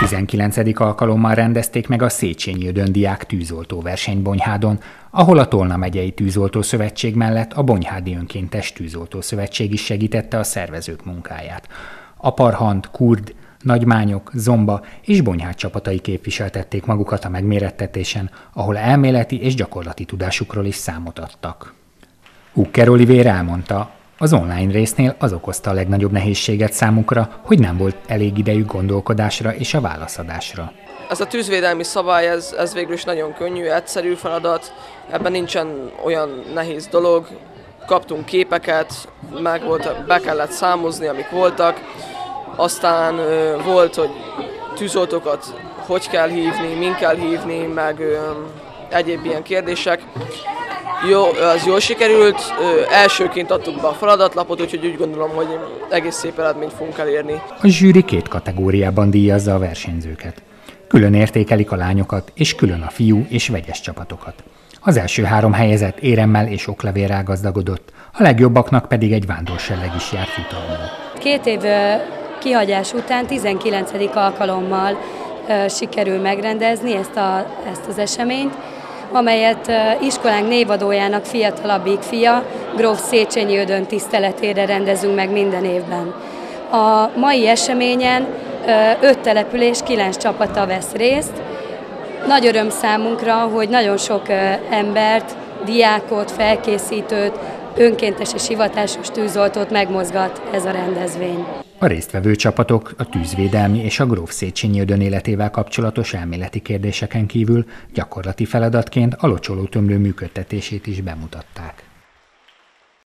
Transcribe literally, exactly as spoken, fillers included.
tizenkilencedik alkalommal rendezték meg a Széchenyi Ödön diák tűzoltó verseny Bonyhádon, ahol a Tolna megyei tűzoltó szövetség mellett a Bonyhádi Önkéntes Tűzoltó Szövetség is segítette a szervezők munkáját. Aparhant, Kurd, Nagymányok, Zomba és Bonyhád csapatai képviseltették magukat a megmérettetésen, ahol elméleti és gyakorlati tudásukról is számot adtak. Ukker Olivér elmondta, az online résznél az okozta a legnagyobb nehézséget számukra, hogy nem volt elég idejük gondolkodásra és a válaszadásra. Ez a tűzvédelmi szabály, ez, ez végül is nagyon könnyű, egyszerű feladat, ebben nincsen olyan nehéz dolog. Kaptunk képeket, meg volt, be kellett számozni, amik voltak, aztán ö, volt, hogy tűzoltókat hogy kell hívni, min kell hívni, meg ö, egyéb ilyen kérdések. Jó, az jól sikerült, ö, elsőként adtuk be a feladatlapot, úgyhogy úgy gondolom, hogy egész szép eredményt fogunk elérni. A zsűri két kategóriában díjazza a versenyzőket. Külön értékelik a lányokat, és külön a fiú és vegyes csapatokat. Az első három helyezett éremmel és oklevérrel gazdagodott, a legjobbaknak pedig egy vándorselleg is járt futalommal. Két év kihagyás után tizenkilencedik alkalommal sikerül megrendezni ezt, a, ezt az eseményt, amelyet iskolánk névadójának fiatalabbik fia, gróf Széchenyi Ödön tiszteletére rendezünk meg minden évben. A mai eseményen öt település, kilenc csapata vesz részt. Nagy öröm számunkra, hogy nagyon sok embert, diákot, felkészítőt, önkéntes és hivatásos tűzoltót megmozgat ez a rendezvény. A résztvevő csapatok a tűzvédelmi és a gróf Széchenyi Ödön életével kapcsolatos elméleti kérdéseken kívül gyakorlati feladatként a locsolótömlő működtetését is bemutatták.